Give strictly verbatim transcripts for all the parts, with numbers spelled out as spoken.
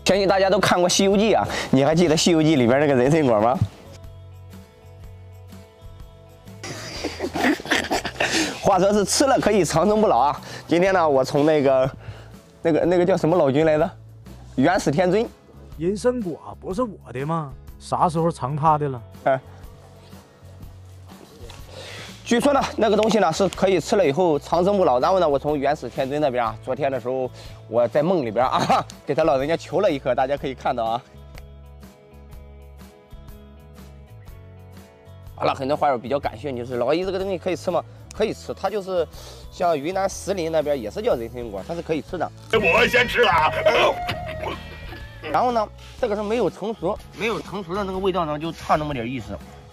相信大家都看过《西游记》啊，你还记得《西游记》里边那个人参果吗？话说是吃了可以长生不老啊。今天呢，我从那个、那个、那个叫什么老君来着？元始天尊。 人参果不是我的吗？啥时候成他的了？哎。 据说呢，那个东西呢是可以吃了以后长生不老。然后呢，我从元始天尊那边啊，昨天的时候我在梦里边啊，给他老人家求了一颗，大家可以看到啊。好了，很多花友比较感兴趣，就是老阿姨这个东西可以吃吗？可以吃，它就是像云南石林那边也是叫人参果，它是可以吃的。 我先吃了。 然后呢，这个是没有成熟，没有成熟的那个味道呢，就差那么点意思。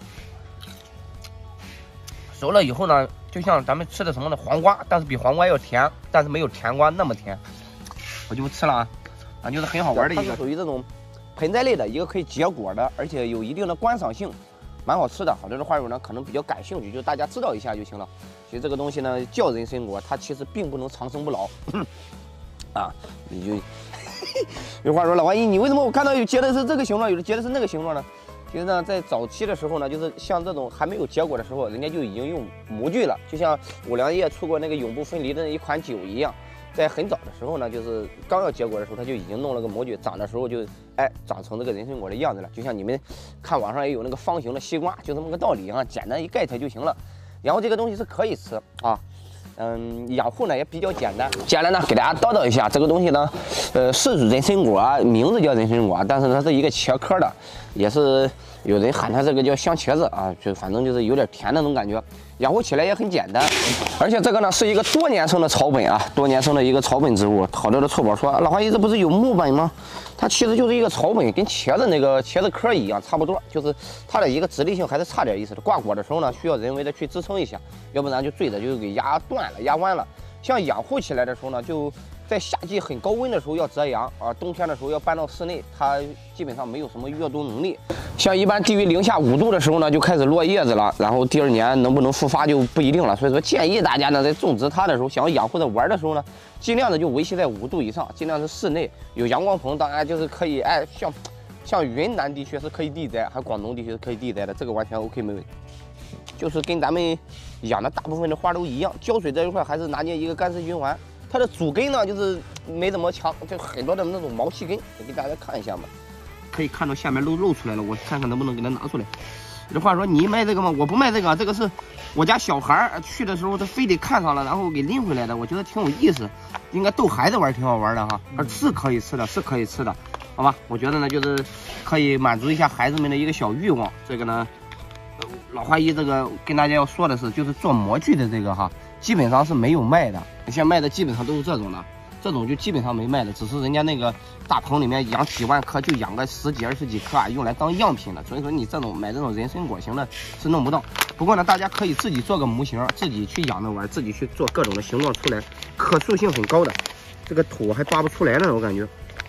熟了以后呢，就像咱们吃的什么呢？黄瓜，但是比黄瓜要甜，但是没有甜瓜那么甜。我就吃了啊，啊，就是很好玩的一个，它是属于这种盆栽类的一个可以结果的，而且有一定的观赏性，蛮好吃的。好多的花友呢可能比较感兴趣，就大家知道一下就行了。其实这个东西呢叫人参果，它其实并不能长生不老。啊，你就有话说，老阿姨，你为什么我看到有结的是这个形状，有的结的是那个形状呢？ 其实呢，在早期的时候呢，就是像这种还没有结果的时候，人家就已经用模具了，就像五粮液出过那个永不分离的那一款酒一样，在很早的时候呢，就是刚要结果的时候，他就已经弄了个模具，长的时候就哎长成这个人参果的样子了。就像你们看网上也有那个方形的西瓜，就这么个道理啊，简单一盖它就行了。然后这个东西是可以吃啊。 嗯，养护呢也比较简单。接下来呢，给大家叨叨一下这个东西呢，呃，是人参果，名字叫人参果，但是它是一个茄科的，也是有人喊它这个叫香茄子啊，就反正就是有点甜的那种感觉。养护起来也很简单，而且这个呢是一个多年生的草本啊，多年生的一个草本植物。好多的臭宝说，老花姨这不是有木本吗？它其实就是一个草本，跟茄子那个茄子壳一样，差不多，就是它的一个直立性还是差点意思的。挂果的时候呢，需要人为的去支撑一下，要不然就坠着就给压断了、压弯了。像养护起来的时候呢，就在夏季很高温的时候要遮阳啊，冬天的时候要搬到室内，它基本上没有什么阅读能力。像一般低于零下五度的时候呢，就开始落叶子了，然后第二年能不能复发就不一定了。所以说建议大家呢，在种植它的时候，想要养护着玩的时候呢，尽量的就维系在五度以上，尽量是室内有阳光棚，当然就是可以哎，像像云南地区是可以地栽，还广东地区是可以地栽的，这个完全 OK 没问题。就是跟咱们养的大部分的花都一样，浇水这一块还是拿捏一个干湿循环。它的主根呢，就是没怎么强，就很多的那种毛细根，我给大家看一下嘛。 可以看到下面都露出来了，我看看能不能给它拿出来。这话说你卖这个吗？我不卖这个，这个是我家小孩去的时候他非得看上了，然后给拎回来的，我觉得挺有意思，应该逗孩子玩挺好玩的哈。而是可以吃的，是可以吃的，好吧？我觉得呢，就是可以满足一下孩子们的一个小欲望。这个呢，老花姨这个跟大家要说的是，就是做模具的这个哈，基本上是没有卖的，现在卖的基本上都是这种的。 这种就基本上没卖的，只是人家那个大棚里面养几万颗，就养个十几二十几颗啊，用来当样品的。所以说你这种买这种人参果型的是弄不到。不过呢，大家可以自己做个模型，自己去养着玩，自己去做各种的形状出来，可塑性很高的。这个土还拔不出来了，我感觉。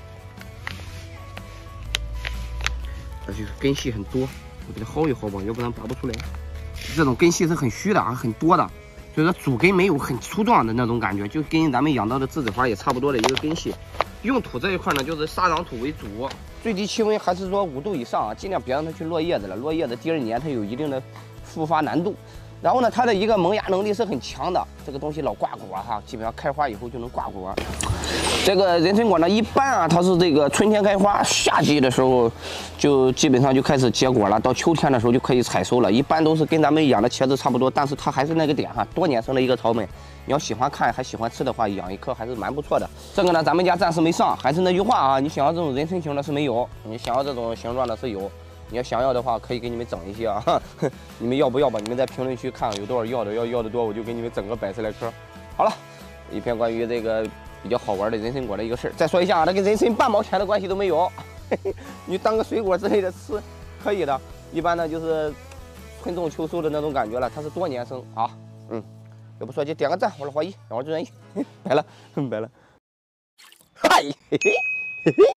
而且根系很多，我给它薅一薅吧，要不然拔不出来。这种根系是很虚的啊，很多的。 所以说主根没有很粗壮的那种感觉，就跟咱们养到的栀子花也差不多的一个根系。用土这一块呢，就是沙壤土为主，最低气温还是说五度以上啊，尽量别让它去落叶子了。落叶子第二年它有一定的复发难度。然后呢，它的一个萌芽能力是很强的，这个东西老挂果哈，基本上开花以后就能挂果。这个人参果呢，一般啊，它是这个春天开花，夏季的时候就基本上就开始结果了，到秋天的时候就可以采收了。一般都是跟咱们养的茄子差不多，但是它还是那个点哈，多年生的一个草本。你要喜欢看还喜欢吃的话，养一颗还是蛮不错的。这个呢，咱们家暂时没上，还是那句话啊，你想要这种人参型的是没有，你想要这种形状的是有。你要想要的话，可以给你们整一些啊，你们要不要吧？你们在评论区看有多少要的，要要的多，我就给你们整个百十来颗。好了，一篇关于这个比较好玩的人参果的一个事儿。再说一下啊，它跟人参半毛钱的关系都没有，你当个水果之类的吃可以的。一般呢就是春种秋收的那种感觉了，它是多年生啊。嗯，要不说就点个赞，我是华谊，两位主人，拜了，拜了。嗨，嘿嘿嘿嘿。